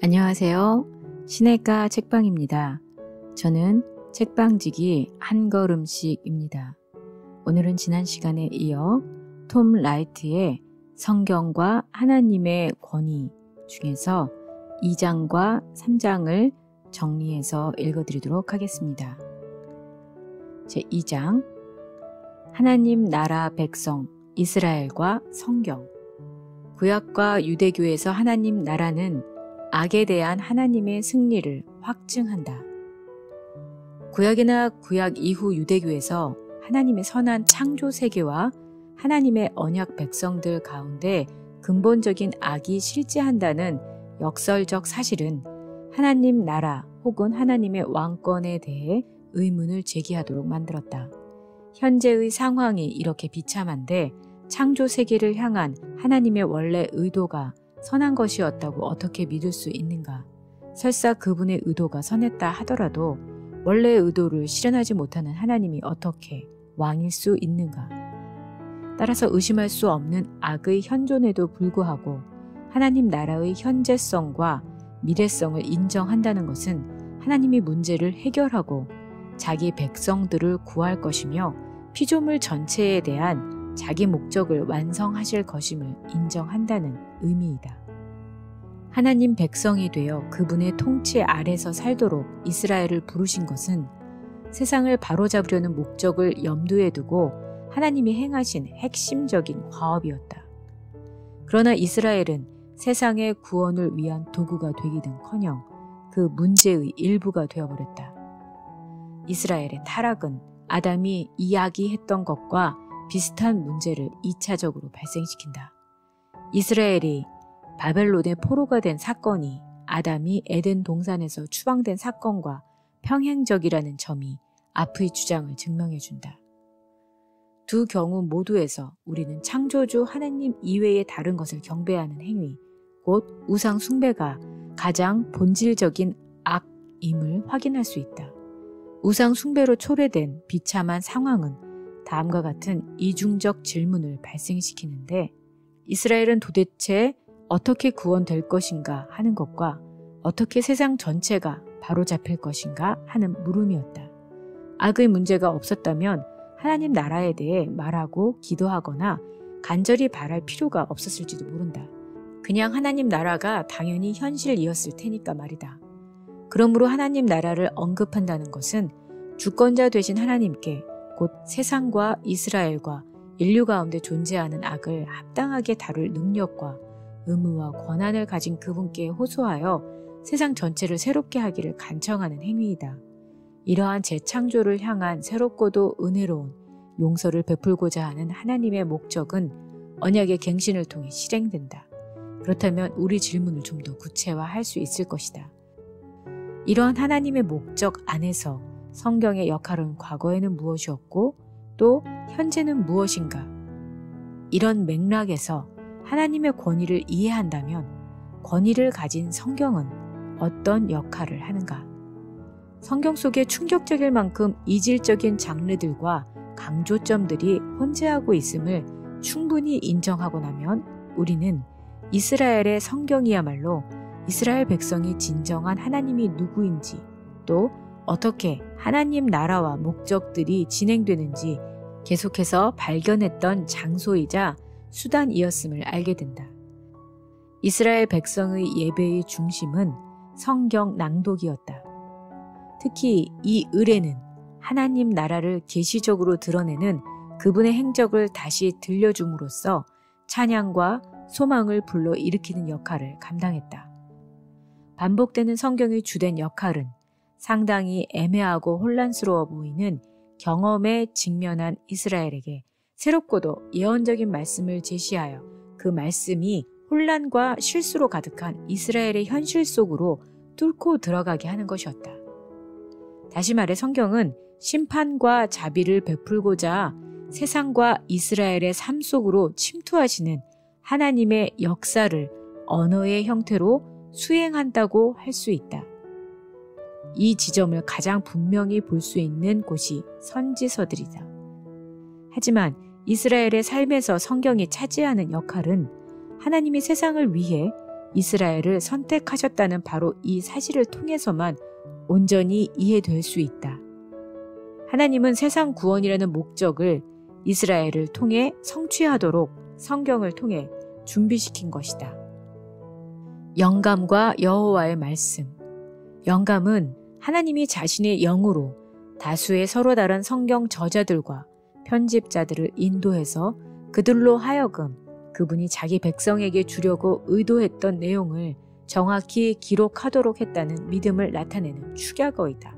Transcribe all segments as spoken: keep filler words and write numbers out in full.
안녕하세요. 시냇가 책방입니다. 저는 책방지기 한 걸음씩입니다. 오늘은 지난 시간에 이어 톰 라이트의 성경과 하나님의 권위 중에서 이 장과 삼 장을 정리해서 읽어드리도록 하겠습니다. 제이 장, 하나님 나라 백성 이스라엘과 성경. 구약과 유대교에서 하나님 나라는 악에 대한 하나님의 승리를 확증한다. 구약이나 구약 이후 유대교에서 하나님의 선한 창조 세계와 하나님의 언약 백성들 가운데 근본적인 악이 실제한다는 역설적 사실은 하나님 나라 혹은 하나님의 왕권에 대해 의문을 제기하도록 만들었다. 현재의 상황이 이렇게 비참한데 창조 세계를 향한 하나님의 원래 의도가 선한 것이었다고 어떻게 믿을 수 있는가? 설사 그분의 의도가 선했다 하더라도 원래의 의도를 실현하지 못하는 하나님이 어떻게 왕일 수 있는가? 따라서 의심할 수 없는 악의 현존에도 불구하고 하나님 나라의 현재성과 미래성을 인정한다는 것은 하나님이 문제를 해결하고 자기 백성들을 구할 것이며 피조물 전체에 대한 자기 목적을 완성하실 것임을 인정한다는 의미이다. 하나님 백성이 되어 그분의 통치 아래서 살도록 이스라엘을 부르신 것은 세상을 바로잡으려는 목적을 염두에 두고 하나님이 행하신 핵심적인 과업이었다. 그러나 이스라엘은 세상의 구원을 위한 도구가 되기는커녕 그 문제의 일부가 되어버렸다. 이스라엘의 타락은 아담이 이야기했던 것과 비슷한 문제를 이 차적으로 발생시킨다. 이스라엘이 바벨론의 포로가 된 사건이 아담이 에덴 동산에서 추방된 사건과 평행적이라는 점이 앞의 주장을 증명해준다. 두 경우 모두에서 우리는 창조주 하나님 이외의 다른 것을 경배하는 행위, 곧 우상 숭배가 가장 본질적인 악임을 확인할 수 있다. 우상 숭배로 초래된 비참한 상황은 다음과 같은 이중적 질문을 발생시키는데 이스라엘은 도대체 어떻게 구원될 것인가 하는 것과 어떻게 세상 전체가 바로잡힐 것인가 하는 물음이었다. 악의 문제가 없었다면 하나님 나라에 대해 말하고 기도하거나 간절히 바랄 필요가 없었을지도 모른다. 그냥 하나님 나라가 당연히 현실이었을 테니까 말이다. 그러므로 하나님 나라를 언급한다는 것은 주권자 되신 하나님께 곧 세상과 이스라엘과 인류 가운데 존재하는 악을 합당하게 다룰 능력과 의무와 권한을 가진 그분께 호소하여 세상 전체를 새롭게 하기를 간청하는 행위이다. 이러한 재창조를 향한 새롭고도 은혜로운 용서를 베풀고자 하는 하나님의 목적은 언약의 갱신을 통해 실행된다. 그렇다면 우리 질문을 좀 더 구체화할 수 있을 것이다. 이러한 하나님의 목적 안에서 성경의 역할은 과거에는 무엇이었고 또 현재는 무엇인가? 이런 맥락에서 하나님의 권위를 이해한다면 권위를 가진 성경은 어떤 역할을 하는가? 성경 속에 충격적일 만큼 이질적인 장르들과 강조점들이 혼재하고 있음을 충분히 인정하고 나면 우리는 이스라엘의 성경이야말로 이스라엘 백성이 진정한 하나님이 누구인지 또 어떻게 하나님 나라와 목적들이 진행되는지 계속해서 발견했던 장소이자 수단이었음을 알게 된다. 이스라엘 백성의 예배의 중심은 성경 낭독이었다. 특히 이 의례는 하나님 나라를 계시적으로 드러내는 그분의 행적을 다시 들려줌으로써 찬양과 소망을 불러일으키는 역할을 감당했다. 반복되는 성경의 주된 역할은 상당히 애매하고 혼란스러워 보이는 경험에 직면한 이스라엘에게 새롭고도 예언적인 말씀을 제시하여 그 말씀이 혼란과 실수로 가득한 이스라엘의 현실 속으로 뚫고 들어가게 하는 것이었다. 다시 말해 성경은 심판과 자비를 베풀고자 세상과 이스라엘의 삶 속으로 침투하시는 하나님의 역사를 언어의 형태로 수행한다고 할 수 있다. 이 지점을 가장 분명히 볼 수 있는 곳이 선지서들이다. 하지만 이스라엘의 삶에서 성경이 차지하는 역할은 하나님이 세상을 위해 이스라엘을 선택하셨다는 바로 이 사실을 통해서만 온전히 이해될 수 있다. 하나님은 세상 구원이라는 목적을 이스라엘을 통해 성취하도록 성경을 통해 준비시킨 것이다. 영감과 여호와의 말씀. 영감은 하나님이 자신의 영으로 다수의 서로 다른 성경 저자들과 편집자들을 인도해서 그들로 하여금 그분이 자기 백성에게 주려고 의도했던 내용을 정확히 기록하도록 했다는 믿음을 나타내는 축약어이다.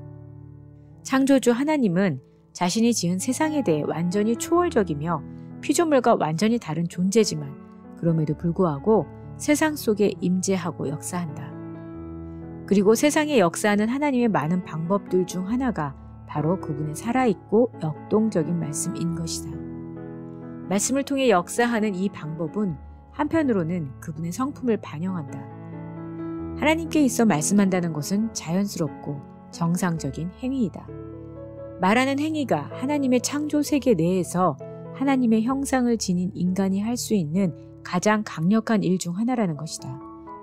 창조주 하나님은 자신이 지은 세상에 대해 완전히 초월적이며 피조물과 완전히 다른 존재지만 그럼에도 불구하고 세상 속에 임재하고 역사한다. 그리고 세상에 역사하는 하나님의 많은 방법들 중 하나가 바로 그분의 살아있고 역동적인 말씀인 것이다. 말씀을 통해 역사하는 이 방법은 한편으로는 그분의 성품을 반영한다. 하나님께 있어 말씀한다는 것은 자연스럽고 정상적인 행위이다. 말하는 행위가 하나님의 창조 세계 내에서 하나님의 형상을 지닌 인간이 할 수 있는 가장 강력한 일 중 하나라는 것이다.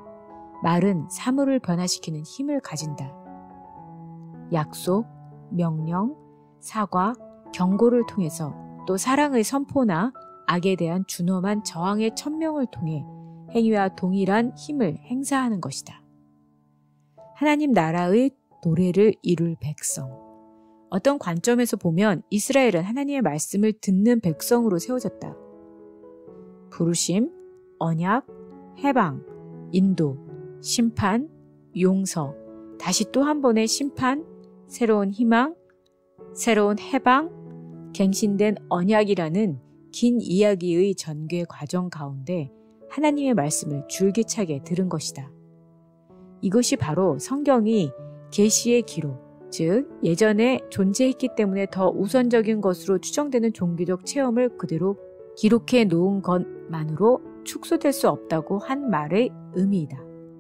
말은 사물을 변화시키는 힘을 가진다. 약속, 명령, 사과, 경고를 통해서 또 사랑의 선포나 악에 대한 준엄한 저항의 천명을 통해 행위와 동일한 힘을 행사하는 것이다. 하나님 나라의 노래를 이룰 백성. 어떤 관점에서 보면 이스라엘은 하나님의 말씀을 듣는 백성으로 세워졌다. 부르심, 언약, 해방, 인도, 심판, 용서, 다시 또 한 번의 심판, 새로운 희망, 새로운 해방, 갱신된 언약이라는 긴 이야기의 전개 과정 가운데 하나님의 말씀을 줄기차게 들은 것이다. 이것이 바로 성경이 계시의 기록, 즉 예전에 존재했기 때문에 더 우선적인 것으로 추정되는 종교적 체험을 그대로 기록해 놓은 것만으로 축소될 수 없다고 한 말의 의미이다.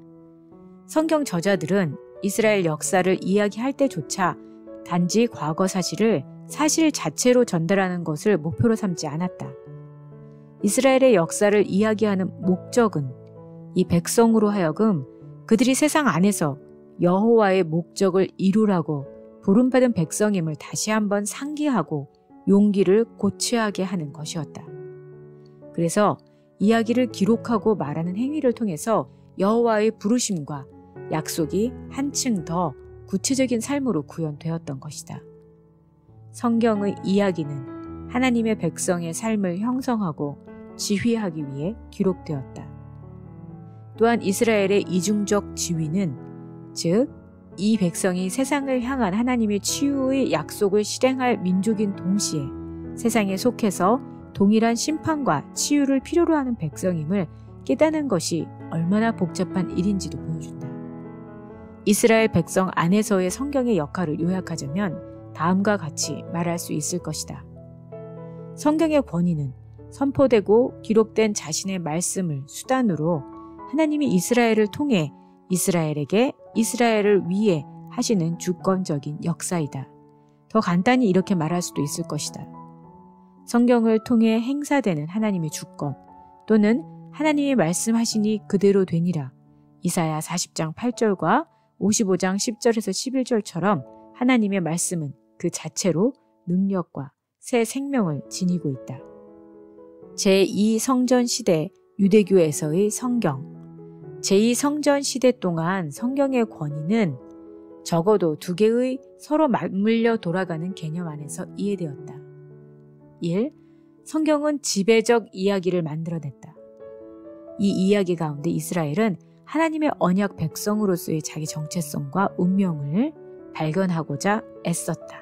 성경 저자들은 이스라엘 역사를 이야기할 때조차 단지 과거 사실을 사실 자체로 전달하는 것을 목표로 삼지 않았다. 이스라엘의 역사를 이야기하는 목적은 이 백성으로 하여금 그들이 세상 안에서 여호와의 목적을 이루라고 부름받은 백성임을 다시 한번 상기하고 용기를 고취하게 하는 것이었다. 그래서 이야기를 기록하고 말하는 행위를 통해서 여호와의 부르심과 약속이 한층 더 구체적인 삶으로 구현되었던 것이다. 성경의 이야기는 하나님의 백성의 삶을 형성하고 지휘하기 위해 기록되었다. 또한 이스라엘의 이중적 지위는 즉, 이 백성이 세상을 향한 하나님의 치유의 약속을 실행할 민족인 동시에 세상에 속해서 동일한 심판과 치유를 필요로 하는 백성임을 깨닫는 것이 얼마나 복잡한 일인지도 보여준다. 이스라엘 백성 안에서의 성경의 역할을 요약하자면 다음과 같이 말할 수 있을 것이다. 성경의 권위는 선포되고 기록된 자신의 말씀을 수단으로 하나님이 이스라엘을 통해 이스라엘에게 이스라엘을 위해 하시는 주권적인 역사이다. 더 간단히 이렇게 말할 수도 있을 것이다. 성경을 통해 행사되는 하나님의 주권 또는 하나님이 말씀하시니 그대로 되니라. 이사야 사십 장 팔 절과 오십오 장 십 절에서 십일 절처럼 하나님의 말씀은 그 자체로 능력과 새 생명을 지니고 있다. 제이 성전 시대 유대교에서의 성경. 제이 성전 시대 동안 성경의 권위는 적어도 두 개의 서로 맞물려 돌아가는 개념 안에서 이해되었다. 일. 성경은 지배적 이야기를 만들어냈다. 이 이야기 가운데 이스라엘은 하나님의 언약 백성으로서의 자기 정체성과 운명을 발견하고자 애썼다.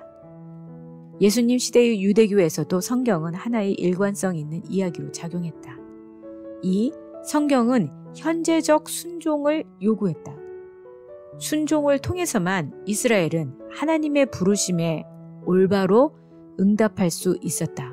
예수님 시대의 유대교에서도 성경은 하나의 일관성 있는 이야기로 작용했다. 이. 성경은 현재적 순종을 요구했다. 순종을 통해서만 이스라엘은 하나님의 부르심에 올바로 응답할 수 있었다.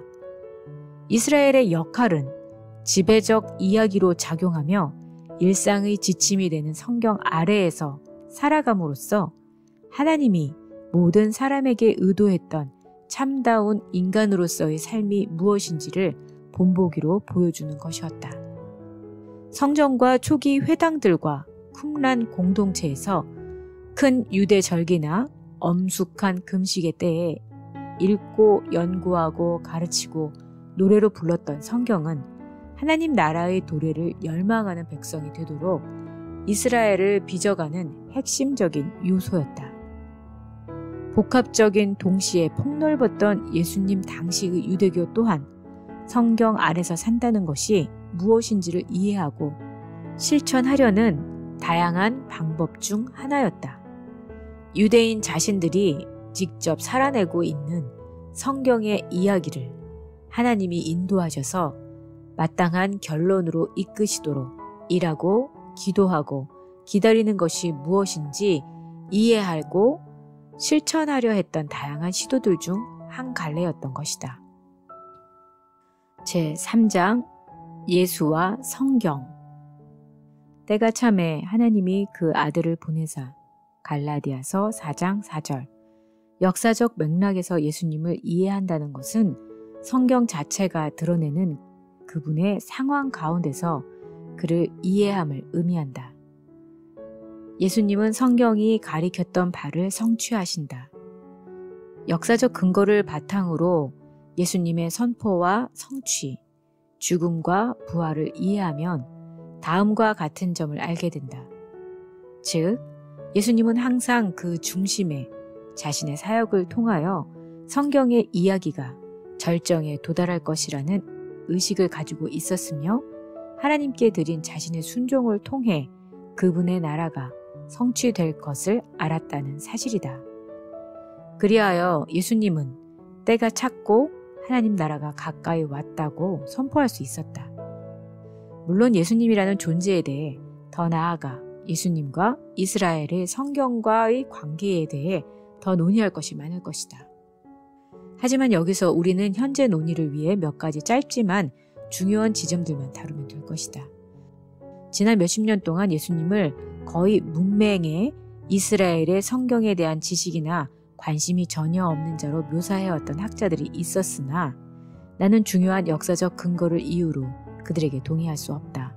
이스라엘의 역할은 지배적 이야기로 작용하며 일상의 지침이 되는 성경 아래에서 살아감으로써 하나님이 모든 사람에게 의도했던 참다운 인간으로서의 삶이 무엇인지를 본보기로 보여주는 것이었다. 성전과 초기 회당들과 쿰란 공동체에서 큰 유대 절기나 엄숙한 금식의 때에 읽고 연구하고 가르치고 노래로 불렀던 성경은 하나님 나라의 도래를 열망하는 백성이 되도록 이스라엘을 빚어가는 핵심적인 요소였다. 복합적인 동시에 폭넓었던 예수님 당시의 유대교 또한 성경 안에서 산다는 것이 무엇인지를 이해하고 실천하려는 다양한 방법 중 하나였다. 유대인 자신들이 직접 살아내고 있는 성경의 이야기를 하나님이 인도하셔서 마땅한 결론으로 이끄시도록 일하고 기도하고 기다리는 것이 무엇인지 이해하고 실천하려 했던 다양한 시도들 중 한 갈래였던 것이다. 제삼 장 예수와 성경. 때가 참에 하나님이 그 아들을 보내사. 갈라디아서 사 장 사 절. 역사적 맥락에서 예수님을 이해한다는 것은 성경 자체가 드러내는 그분의 상황 가운데서 그를 이해함을 의미한다. 예수님은 성경이 가리켰던 바를 성취하신다. 역사적 근거를 바탕으로 예수님의 선포와 성취, 죽음과 부활을 이해하면 다음과 같은 점을 알게 된다. 즉, 예수님은 항상 그 중심에 자신의 사역을 통하여 성경의 이야기가 절정에 도달할 것이라는 의식을 가지고 있었으며 하나님께 드린 자신의 순종을 통해 그분의 나라가 성취될 것을 알았다는 사실이다. 그리하여 예수님은 때가 찼고 하나님 나라가 가까이 왔다고 선포할 수 있었다. 물론 예수님이라는 존재에 대해 더 나아가 예수님과 이스라엘의 성경과의 관계에 대해 더 논의할 것이 많을 것이다. 하지만 여기서 우리는 현재 논의를 위해 몇 가지 짧지만 중요한 지점들만 다루면 될 것이다. 지난 몇십 년 동안 예수님을 거의 문맹의 이스라엘의 성경에 대한 지식이나 관심이 전혀 없는 자로 묘사해왔던 학자들이 있었으나 나는 중요한 역사적 근거를 이유로 그들에게 동의할 수 없다.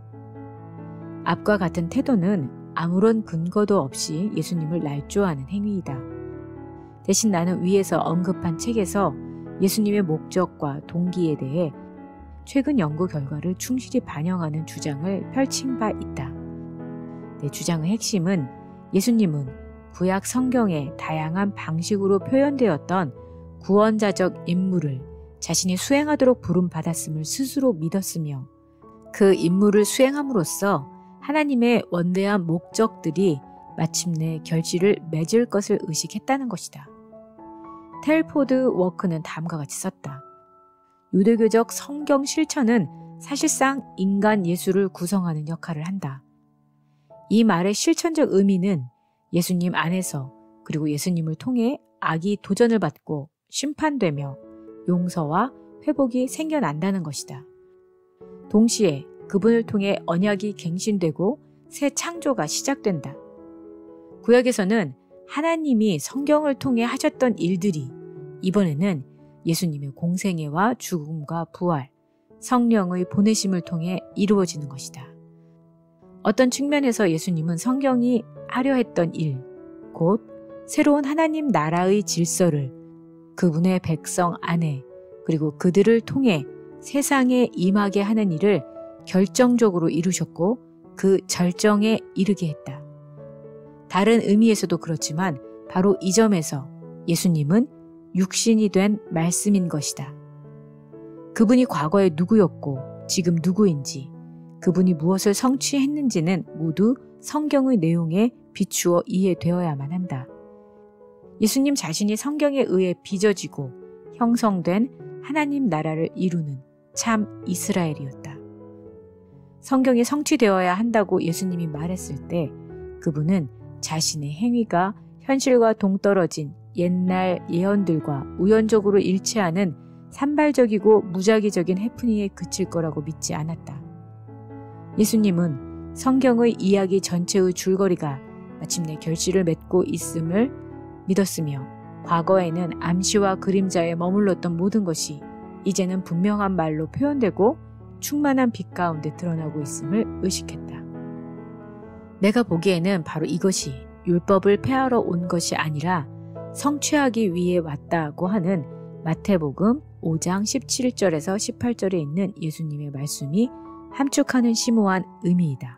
앞과 같은 태도는 아무런 근거도 없이 예수님을 날조하는 행위이다. 대신 나는 위에서 언급한 책에서 예수님의 목적과 동기에 대해 최근 연구 결과를 충실히 반영하는 주장을 펼친 바 있다. 내 주장의 핵심은 예수님은 구약 성경의 다양한 방식으로 표현되었던 구원자적 임무를 자신이 수행하도록 부름받았음을 스스로 믿었으며 그 임무를 수행함으로써 하나님의 원대한 목적들이 마침내 결실을 맺을 것을 의식했다는 것이다. 텔포드 워크는 다음과 같이 썼다. 유대교적 성경 실천은 사실상 인간 예수를 구성하는 역할을 한다. 이 말의 실천적 의미는 예수님 안에서 그리고 예수님을 통해 악이 도전을 받고 심판되며 용서와 회복이 생겨난다는 것이다. 동시에 그분을 통해 언약이 갱신되고 새 창조가 시작된다. 구약에서는 하나님이 성경을 통해 하셨던 일들이 이번에는 예수님의 공생애와 죽음과 부활, 성령의 보내심을 통해 이루어지는 것이다. 어떤 측면에서 예수님은 성경이 하려 했던 일, 곧 새로운 하나님 나라의 질서를 그분의 백성 안에 그리고 그들을 통해 세상에 임하게 하는 일을 결정적으로 이루셨고 그 절정에 이르게 했다. 다른 의미에서도 그렇지만 바로 이 점에서 예수님은 육신이 된 말씀인 것이다. 그분이 과거에 누구였고 지금 누구인지 그분이 무엇을 성취했는지는 모두 성경의 내용에 비추어 이해되어야만 한다. 예수님 자신이 성경에 의해 빚어지고 형성된 하나님 나라를 이루는 참 이스라엘이었다. 성경이 성취되어야 한다고 예수님이 말했을 때 그분은 자신의 행위가 현실과 동떨어진 옛날 예언들과 우연적으로 일치하는 산발적이고 무작위적인 해프닝에 그칠 거라고 믿지 않았다. 예수님은 성경의 이야기 전체의 줄거리가 마침내 결실을 맺고 있음을 믿었으며 과거에는 암시와 그림자에 머물렀던 모든 것이 이제는 분명한 말로 표현되고 충만한 빛 가운데 드러나고 있음을 의식했다. 내가 보기에는 바로 이것이 율법을 폐하러 온 것이 아니라 성취하기 위해 왔다고 하는 마태복음 오 장 십칠 절에서 십팔 절에 있는 예수님의 말씀이 함축하는 심오한 의미이다.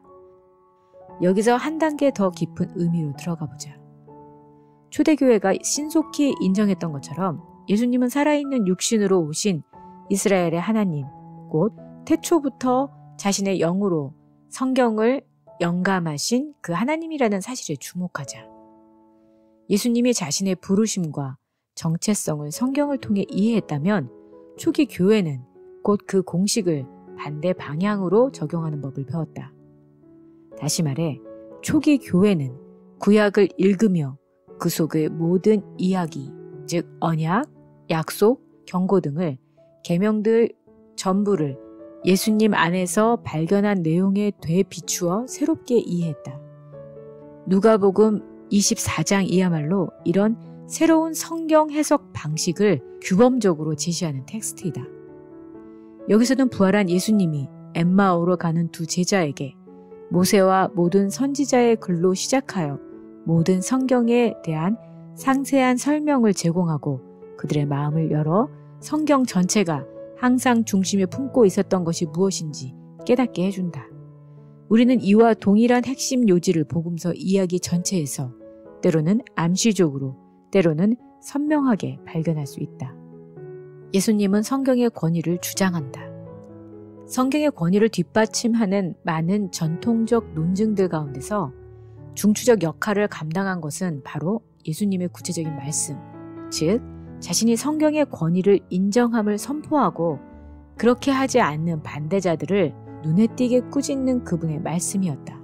여기서 한 단계 더 깊은 의미로 들어가 보자. 초대교회가 신속히 인정했던 것처럼 예수님은 살아있는 육신으로 오신 이스라엘의 하나님, 곧 태초부터 자신의 영으로 성경을 영감하신 그 하나님이라는 사실에 주목하자. 예수님이 자신의 부르심과 정체성을 성경을 통해 이해했다면 초기 교회는 곧 그 공식을 반대 방향으로 적용하는 법을 배웠다. 다시 말해 초기 교회는 구약을 읽으며 그 속의 모든 이야기, 즉 언약, 약속, 경고 등을 계명들 전부를 예수님 안에서 발견한 내용에 되비추어 새롭게 이해했다. 누가복음 이십사 장이야말로 이런 새로운 성경 해석 방식을 규범적으로 제시하는 텍스트이다. 여기서는 부활한 예수님이 엠마오로 가는 두 제자에게 모세와 모든 선지자의 글로 시작하여 모든 성경에 대한 상세한 설명을 제공하고 그들의 마음을 열어 성경 전체가 항상 중심에 품고 있었던 것이 무엇인지 깨닫게 해준다. 우리는 이와 동일한 핵심 요지를 복음서 이야기 전체에서 때로는 암시적으로, 때로는 선명하게 발견할 수 있다. 예수님은 성경의 권위를 주장한다. 성경의 권위를 뒷받침하는 많은 전통적 논증들 가운데서 중추적 역할을 감당한 것은 바로 예수님의 구체적인 말씀, 즉 자신이 성경의 권위를 인정함을 선포하고 그렇게 하지 않는 반대자들을 눈에 띄게 꾸짖는 그분의 말씀이었다.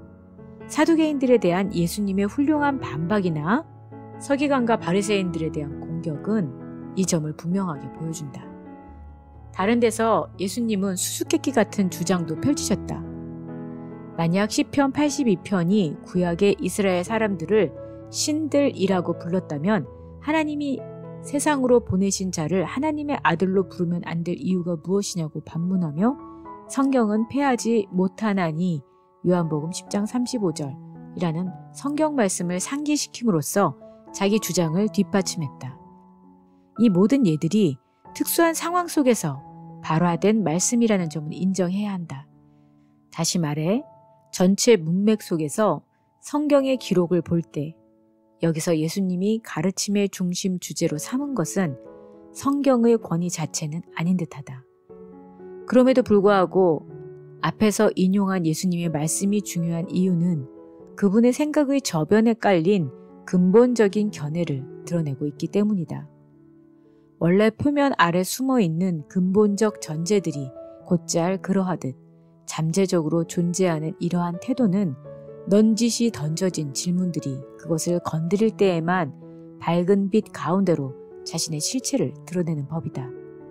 사두개인들에 대한 예수님의 훌륭한 반박이나 서기관과 바리새인들에 대한 공격은 이 점을 분명하게 보여준다. 다른 데서 예수님은 수수께끼 같은 주장도 펼치셨다. 만약 시편 팔십이 편이 구약의 이스라엘 사람들을 신들이라고 불렀다면 하나님이 세상으로 보내신 자를 하나님의 아들로 부르면 안 될 이유가 무엇이냐고 반문하며 성경은 폐하지 못하나니 요한복음 십 장 삼십오 절이라는 성경 말씀을 상기시킴으로써 자기 주장을 뒷받침했다. 이 모든 예들이 특수한 상황 속에서 발화된 말씀이라는 점을 인정해야 한다. 다시 말해 전체 문맥 속에서 성경의 기록을 볼 때 여기서 예수님이 가르침의 중심 주제로 삼은 것은 성경의 권위 자체는 아닌 듯하다. 그럼에도 불구하고 앞에서 인용한 예수님의 말씀이 중요한 이유는 그분의 생각의 저변에 깔린 근본적인 견해를 드러내고 있기 때문이다. 원래 표면 아래 숨어있는 근본적 전제들이 곧잘 그러하듯 잠재적으로 존재하는 이러한 태도는 넌지시 던져진 질문들이 그것을 건드릴 때에만 밝은 빛 가운데로 자신의 실체를 드러내는 법이다.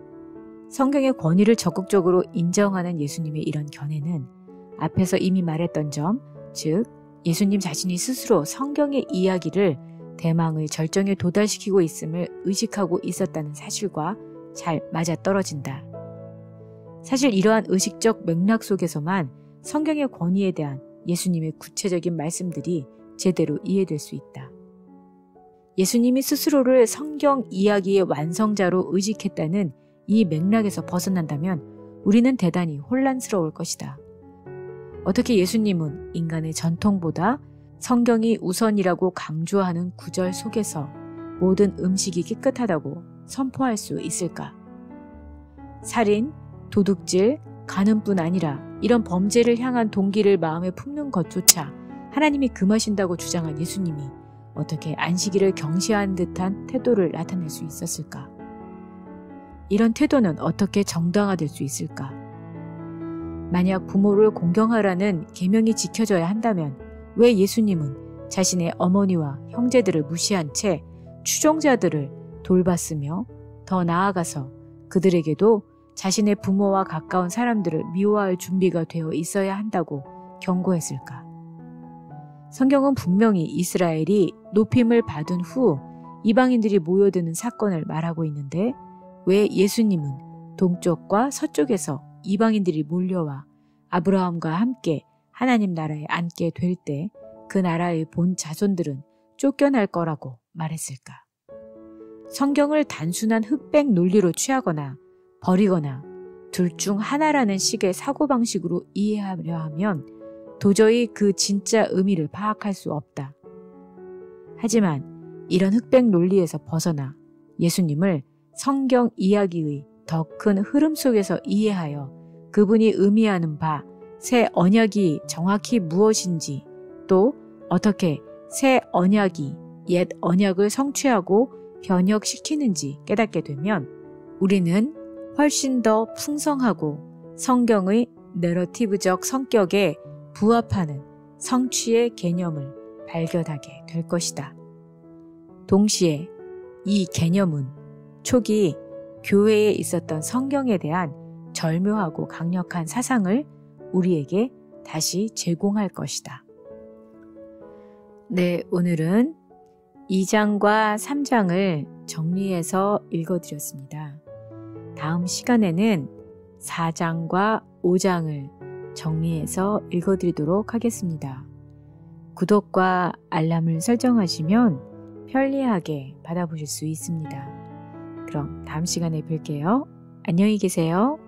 성경의 권위를 적극적으로 인정하는 예수님의 이런 견해는 앞에서 이미 말했던 점, 즉 예수님 자신이 스스로 성경의 이야기를 대망의 절정에 도달시키고 있음을 의식하고 있었다는 사실과 잘 맞아떨어진다. 사실 이러한 의식적 맥락 속에서만 성경의 권위에 대한 예수님의 구체적인 말씀들이 제대로 이해될 수 있다. 예수님이 스스로를 성경 이야기의 완성자로 의식했다는 이 맥락에서 벗어난다면 우리는 대단히 혼란스러울 것이다. 어떻게 예수님은 인간의 전통보다 성경이 우선이라고 강조하는 구절 속에서 모든 음식이 깨끗하다고 선포할 수 있을까? 살인, 도둑질, 간음뿐 아니라 이런 범죄를 향한 동기를 마음에 품는 것조차 하나님이 금하신다고 주장한 예수님이 어떻게 안식일을 경시하는 듯한 태도를 나타낼 수 있었을까? 이런 태도는 어떻게 정당화될 수 있을까? 만약 부모를 공경하라는 계명이 지켜져야 한다면 왜 예수님은 자신의 어머니와 형제들을 무시한 채 추종자들을 돌봤으며 더 나아가서 그들에게도 자신의 부모와 가까운 사람들을 미워할 준비가 되어 있어야 한다고 경고했을까? 성경은 분명히 이스라엘이 높임을 받은 후 이방인들이 모여드는 사건을 말하고 있는데 왜 예수님은 동쪽과 서쪽에서 이방인들이 몰려와 아브라함과 함께 하나님 나라에 앉게 될 때 그 나라의 본 자손들은 쫓겨날 거라고 말했을까? 성경을 단순한 흑백 논리로 취하거나 버리거나 둘 중 하나라는 식의 사고방식으로 이해하려 하면 도저히 그 진짜 의미를 파악할 수 없다. 하지만 이런 흑백 논리에서 벗어나 예수님을 성경 이야기의 더 큰 흐름 속에서 이해하여 그분이 의미하는 바 새 언약이 정확히 무엇인지 또 어떻게 새 언약이 옛 언약을 성취하고 변혁시키는지 깨닫게 되면 우리는 훨씬 더 풍성하고 성경의 내러티브적 성격에 부합하는 성취의 개념을 발견하게 될 것이다. 동시에 이 개념은 초기 교회에 있었던 성경에 대한 절묘하고 강력한 사상을 우리에게 다시 제공할 것이다. 네, 오늘은 이 장과 삼 장을 정리해서 읽어드렸습니다. 다음 시간에는 사 장과 오 장을 정리해서 읽어드리도록 하겠습니다. 구독과 알람을 설정하시면 편리하게 받아보실 수 있습니다. 그럼 다음 시간에 뵐게요. 안녕히 계세요.